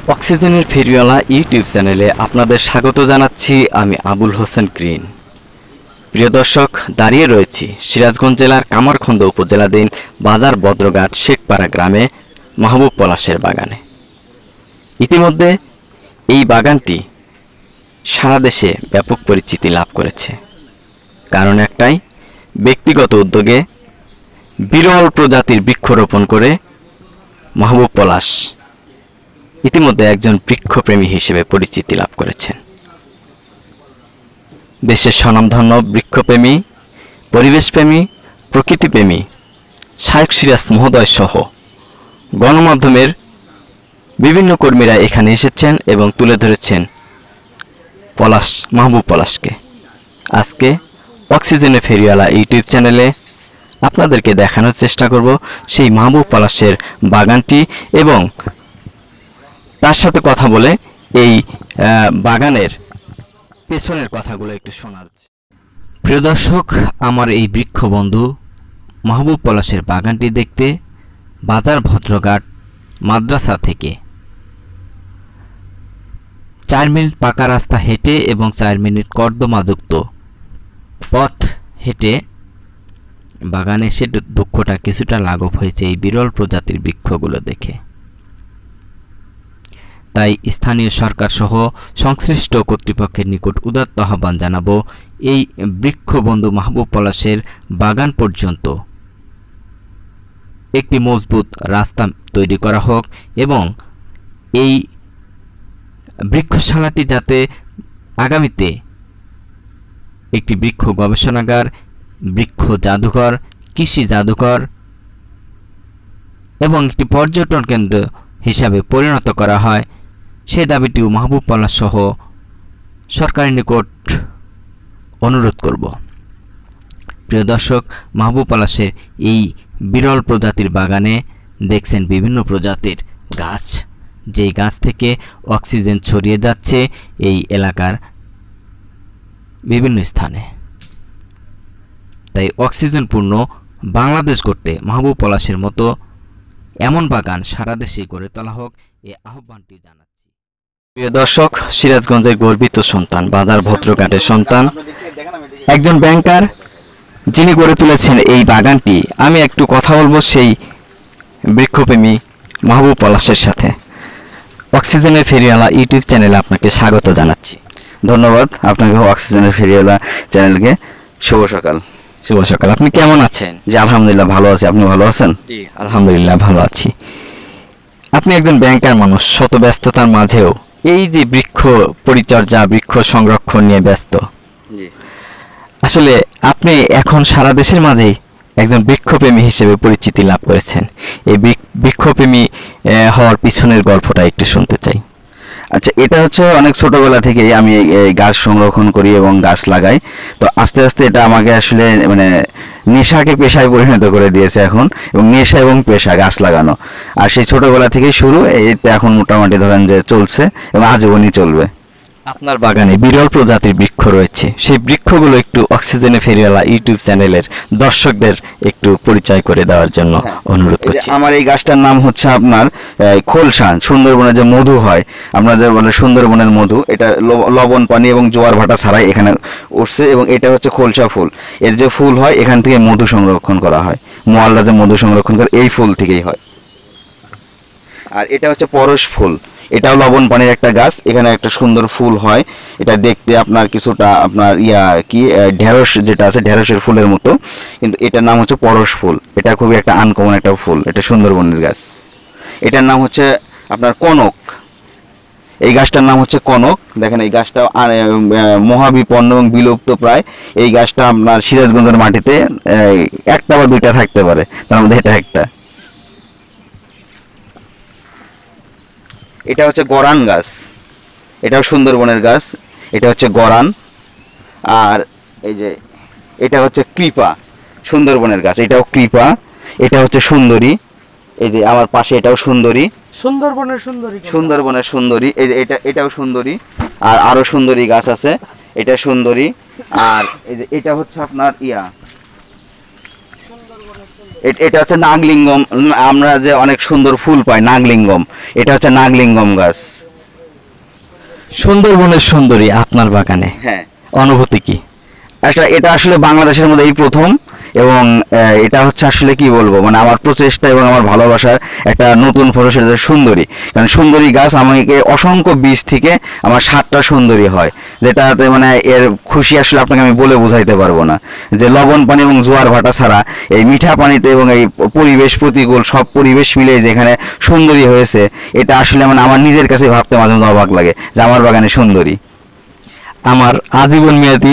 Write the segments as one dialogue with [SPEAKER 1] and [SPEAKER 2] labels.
[SPEAKER 1] অক্সিজেনের ফেরিওয়ালা ইউটিউব চ্যানেলে আপনাদের স্বাগত জানাচ্ছি। আমি আবুল হোসেন গ্রিন। প্রিয় দর্শক, দাঁড়িয়ে রয়েছি সিরাজগঞ্জ জেলার কামারখন্দ উপজেলাধীন বাজার বদ্রঘাট শেখপাড়া গ্রামে মাহবুব পলাশের বাগানে। ইতিমধ্যে এই বাগানটি সারা দেশে ব্যাপক পরিচিতি লাভ করেছে। কারণ একটাই, ব্যক্তিগত উদ্যোগে বিরল প্রজাতির বৃক্ষরোপণ করে মাহবুব পলাশ ইতিমধ্যে একজন বৃক্ষপ্রেমী হিসেবে পরিচিতি লাভ করেছেন। দেশের স্বনামধন্য বৃক্ষপ্রেমী, পরিবেশপ্রেমী, প্রকৃতিপ্রেমী শায়খ সিরাজ মহোদয় সহ গণমাধ্যমের বিভিন্ন কর্মীরা এখানে এসেছেন এবং তুলে ধরেছেন মাহবুব পলাশকে। আজকে অক্সিজেনের ফেরিওয়ালা ইউটিউব চ্যানেলে আপনাদেরকে দেখানোর চেষ্টা করব সেই মাহবুব পলাশের বাগানটি এবং তার সাথে কথা বলে এই বাগানের পেছনের কথাগুলো একটু শোনার। প্রিয় দর্শক, আমার এই বৃক্ষ বন্ধু মাহবুব পলাশের বাগানটি দেখতে বাজার ভদ্রঘাট মাদ্রাসা থেকে 4 মিনিট পাকা রাস্তা হেঁটে এবং 4 মিনিট কর্দমাযুক্ত পথ হেঁটে বাগানে এসে দুঃখটা কিছুটা লাঘব হয়েছে এই বিরল প্রজাতির বৃক্ষগুলো দেখে। তাই স্থানীয় সরকার সহ সংশ্লিষ্ট কর্তৃপক্ষের নিকট উদাত্ত আহ্বান জানাবো, এই বৃক্ষবন্ধু মাহবুব পলাশের বাগান পর্যন্ত একটি মজবুত রাস্তা তৈরি করা হোক এবং এই বৃক্ষশালাটি যাতে আগামীতে একটি বৃক্ষ গবেষণাগার, বৃক্ষ জাদুঘর, কৃষি জাদুঘর এবং একটি পর্যটন কেন্দ্র হিসাবে পরিণত করা হয়, সেই দাবিটিও মাহবুব পলাশ সহ সরকারের নিকট অনুরোধ করব। প্রিয় দর্শক, মাহবুব পলাশের এই বিরল প্রজাতির বাগানে দেখছেন বিভিন্ন প্রজাতির গাছ, যেই গাছ থেকে অক্সিজেন ছড়িয়ে যাচ্ছে এই এলাকার বিভিন্ন স্থানে। তাই অক্সিজেনপূর্ণ বাংলাদেশ গড়তে মাহবুব পলাশের মতো এমন বাগান সারা দেশেই গড়ে তোলা হোক, এই আহ্বানটি জানাচ্ছি। প্রিয় দর্শক, সিরাজগঞ্জের গর্বিত সন্তান, বাজার ভদ্রঘাটের সন্তান, একজন ব্যাংকার যিনি গড়ে তুলেছেন এই বাগানটি। আমি একটু কথা বলবো সেই বৃক্ষপ্রেমী মাহবুব পলাশের সাথে। অক্সিজেনের ফেরিওয়ালা ইউটিউব চ্যানেলে আপনাকে স্বাগত জানাচ্ছি।
[SPEAKER 2] ধন্যবাদ আপনাকে অক্সিজেনের ফেরিওয়ালা চ্যানেলকে। শুভ সকাল।
[SPEAKER 1] শুভ সকাল। আপনি কেমন আছেন?
[SPEAKER 2] জি আলহামদুলিল্লাহ ভালো আছি। আপনি ভালো আছেন?
[SPEAKER 1] জি আলহামদুলিল্লাহ ভালো আছি। আপনি একজন ব্যাংকার মানুষ, শত ব্যস্ততার মাঝেও এই যে বৃক্ষ পরিচর্যা, বৃক্ষ সংরক্ষণ নিয়ে ব্যস্ত। আসলে আপনি এখন সারা দেশের মাঝেই একজন বৃক্ষপ্রেমী হিসেবে পরিচিতি লাভ করেছেন। এই বৃক্ষপ্রেমী হওয়ার পিছনের গল্পটা একটু শুনতে চাই।
[SPEAKER 2] আচ্ছা, এটা হচ্ছে অনেক ছোটবেলা থেকেই আমি গাছ সংরক্ষণ করি এবং গাছ লাগাই। তো আস্তে আস্তে এটা আমাকে আসলে নেশাকে পেশায় পরিণত করে দিয়েছে এখন, এবং নেশা এবং পেশা গাছ লাগানো। আর সেই ছোটবেলা থেকেই শুরু, এতে এখন মোটামুটি ধরেন যে চলছে এবং আজীবনই চলবে।
[SPEAKER 1] আপনার বাগানে বিরল প্রজাতির বৃক্ষ রয়েছে, সেই বৃক্ষগুলো একটু অক্সিজেনের ফেরিওয়ালা ইউটিউব চ্যানেলের দর্শকদের একটু পরিচয় করে দেওয়ার জন্য অনুরোধ করছি।
[SPEAKER 2] আমার এই গাছটার নাম হচ্ছে আপনার খোলসা। সুন্দরবনে যে মধু হয়, আমরা যে বলে সুন্দরবনের মধু, এটা লবণ পানি এবং জোয়ার ভাটা ছাড়াই এখানে উঠছে, এবং এটা হচ্ছে খোলসা ফুল। এর যে ফুল হয় এখান থেকে মধু সংরক্ষণ করা হয়, মোয়ালরা যে মধু সংরক্ষণ করে এই ফুল থেকেই হয়। আর এটা হচ্ছে পরশ ফুল, এটাও লবণ পানির একটা গাছ, এখানে একটা সুন্দর ফুল হয়। এটা দেখতে আপনার কিছুটা আপনার ঢেঁড়স যেটা আছে, ঢেঁড়সের ফুলের মতো, কিন্তু এটার নাম হচ্ছে পরশ ফুল। এটা খুবই একটা আনকমন একটা ফুল, এটা সুন্দরবনের গাছ। এটার নাম হচ্ছে আপনার কনক। এই গাছটার নাম হচ্ছে কনক। দেখেন এই গাছটা মহাবিপন্ন এবং বিলুপ্ত প্রায়। এই গাছটা আপনার সিরাজগঞ্জের মাটিতে একটা বা দুইটা থাকতে পারে, তার মধ্যে এটা একটা। এটা হচ্ছে গরান গাছ, এটাও সুন্দরবনের গাছ। এটা হচ্ছে গরান। আর এই যে এটা হচ্ছে কৃপা, সুন্দরবনের গাছ, এটাও কৃপা। এটা হচ্ছে সুন্দরী, এই যে আমার পাশে এটাও সুন্দরী, সুন্দরবনের সুন্দরী। এই যে এটাও সুন্দরী। আর আরো সুন্দরী গাছ আছে, এটা সুন্দরী। আর এই যে এটা হচ্ছে আপনার এটা হচ্ছে নাগলিঙ্গম। আমরা যে অনেক সুন্দর ফুল পাই নাগলিঙ্গম, এটা হচ্ছে নাগলিঙ্গম গাছ।
[SPEAKER 1] সুন্দরবনের সুন্দরী আপনার বাগানে,
[SPEAKER 2] হ্যাঁ,
[SPEAKER 1] অনুভূতি কি?
[SPEAKER 2] এটা আসলে বাংলাদেশের মধ্যে এই প্রথম, এবং এটা হচ্ছে আসলে কি বলবো, মানে আমার প্রচেষ্টা এবং আমার ভালোবাসার একটা নতুন ফল, সেটা হচ্ছে সুন্দরী। কারণ সুন্দরী গাছ আমাকে অসংখ্য বীজ থেকে আমার 7টা সুন্দরী হয়, যেটাতে মানে এর খুশি আসলে আপনাকে আমি বলে বোঝাইতে পারবো না। যে লবণ পানি এবং জোয়ার ভাটা ছাড়া এই মিঠা পানিতে এবং এই পরিবেশ প্রতিকূল সব পরিবেশ মিলে যেখানে সুন্দরী হয়েছে, এটা আসলে মানে আমার নিজের কাছে ভাবতে মাঝে মাঝে অবাক লাগে যে আমার বাগানে সুন্দরী।
[SPEAKER 1] আমার আজীবন মেয়াদী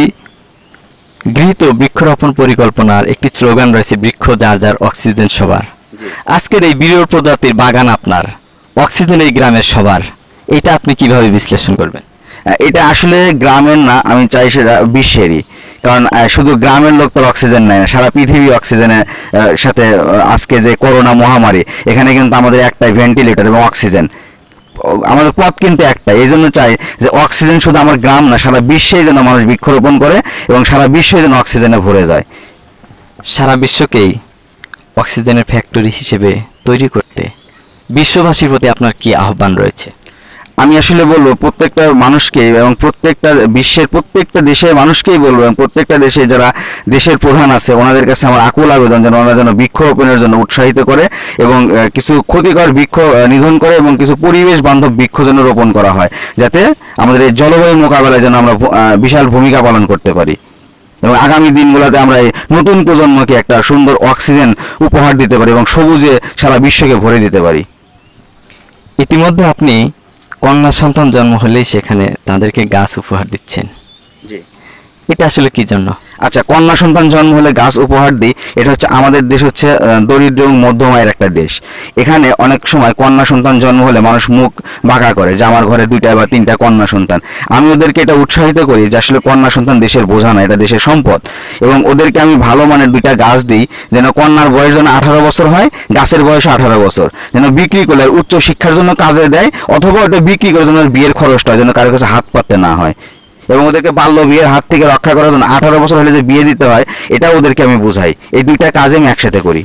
[SPEAKER 1] গৃহীত বৃক্ষরোপণ পরিকল্পনার একটি স্লোগান রয়েছে, বৃক্ষ যার যার অক্সিজেন সবার। আজকের এই বিরল প্রজাতির বাগান আপনার, অক্সিজেন এই গ্রামের সবার, এটা আপনি কিভাবে বিশ্লেষণ করবেন?
[SPEAKER 2] এটা আসলে গ্রামের না, আমি চাই সেটা বিশ্বেরই। কারণ শুধু গ্রামের লোক তো অক্সিজেন নেয় না, সারা পৃথিবী অক্সিজেনের সাথে আজকে যে করোনা মহামারী, এখানে কিন্তু আমাদের একটাই ভেন্টিলেটর এবং অক্সিজেন, আমাদের পথ কিন্তু একটাই। এই জন্য চাই যে অক্সিজেন শুধু আমার গ্রাম না, সারা বিশ্বেই যেন মানুষ বৃক্ষরোপণ করে এবং সারা বিশ্বে যেন অক্সিজেনে ভরে যায়।
[SPEAKER 1] সারা বিশ্বকেই অক্সিজেনের ফ্যাক্টরি হিসেবে তৈরি করতে বিশ্ববাসীর প্রতি আপনার কি আহ্বান রয়েছে?
[SPEAKER 2] আমি আসলে বলবো প্রত্যেকটা মানুষকে এবং প্রত্যেকটা বিশ্বের প্রত্যেকটা দেশের মানুষকেই বলবো, এবং প্রত্যেকটা দেশে যারা দেশের প্রধান আছে ওনাদের কাছে আমার আকুল আবেদন যেন ওনারা যেন বৃক্ষরোপণের জন্য উৎসাহিত করে এবং কিছু ক্ষতিকর বৃক্ষ নিধন করে এবং কিছু পরিবেশ বান্ধব বৃক্ষ যেন রোপণ করা হয়, যাতে আমাদের এই জলবায়ু মোকাবেলায় যেন আমরা বিশাল ভূমিকা পালন করতে পারি এবং আগামী দিনগুলোতে আমরা এই নতুন প্রজন্মকে একটা সুন্দর অক্সিজেন উপহার দিতে পারি এবং সবুজে সারা বিশ্বকে ভরে দিতে পারি।
[SPEAKER 1] ইতিমধ্যে আপনি কন্যা সন্তান জন্ম হলেই সেখানে তাদেরকে গাছ উপহার দিচ্ছেন,
[SPEAKER 2] জি।
[SPEAKER 1] এটা আসলে কি জন্য?
[SPEAKER 2] আচ্ছা, কন্যা সন্তান জন্ম হলে গাছ উপহার দিই, এটা হচ্ছে আমাদের দেশ হচ্ছে দরিদ্র এবং মধ্যম আয়ের একটা দেশ। এখানে অনেক সময় কন্যা সন্তান জন্ম হলে মানুষ মুখ বাঁকা করে যে আমার ঘরে 2টা বা 3টা কন্যা সন্তান। আমি ওদেরকে এটা উৎসাহিত করি যে আসলে কন্যা সন্তান দেশের বোঝা না, এটা দেশের সম্পদ, এবং ওদেরকে আমি ভালো মানের 2টা গাছ দিই, যেন কন্যার বয়স যেন 18 বছর হয়, গাছের বয়স 18 বছর, যেন বিক্রি করলে উচ্চ শিক্ষার জন্য কাজে দেয়, অথবা ওটা বিক্রি করে যেন বিয়ের খরচটা যেন কারোর কাছে হাত পাততে না হয়, এবং ওদেরকে বাল্য বিয়ের হাত থেকে রক্ষা করার জন্য 18 বছর হলে যে বিয়ে দিতে হয় এটা ওদেরকে আমি বুঝাই। এই 2টা কাজ আমি একসাথে করি।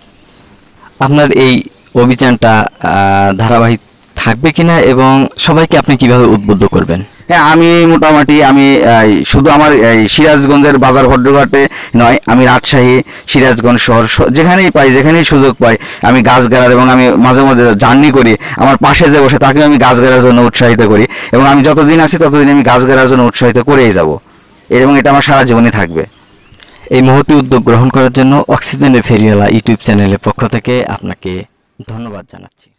[SPEAKER 1] আপনার এই অভিযানটা ধারাবাহিক থাকবে কিনা এবং সবাইকে আপনি কিভাবে উদ্বুদ্ধ করবেন?
[SPEAKER 2] হ্যাঁ, আমি মোটামুটি আমি শুধু আমার এই সিরাজগঞ্জের বাজার ভদ্রঘাটে নয়, আমি রাজশাহী, সিরাজগঞ্জ শহর যেখানেই পাই, যেখানেই সুযোগ পাই আমি গাছ গাড়ার, এবং আমি মাঝে মাঝে জার্নি করি, আমার পাশে যে বসে তাকে আমি গাছ গাড়ার জন্য উৎসাহিত করি, এবং আমি যতদিন আছি ততদিন আমি গাছ গাড়ার জন্য উৎসাহিত করেই যাব, এবং এটা আমার সারা জীবনই থাকবে।
[SPEAKER 1] এই মহতী উদ্যোগ গ্রহণ করার জন্য অক্সিজেনের ফেরিওয়ালা ইউটিউব চ্যানেলের পক্ষ থেকে আপনাকে ধন্যবাদ জানাচ্ছি।